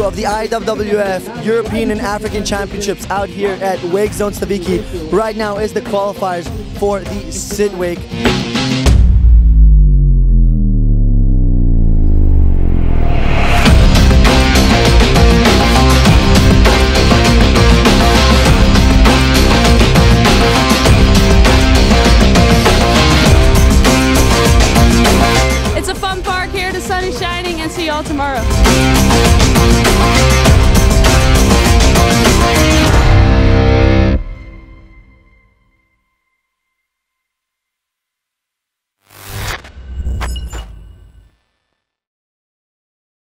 2 of the IWWF European and African Championships out here at Wake Zone Stawiki. Right now is the qualifiers for the SITWAKE.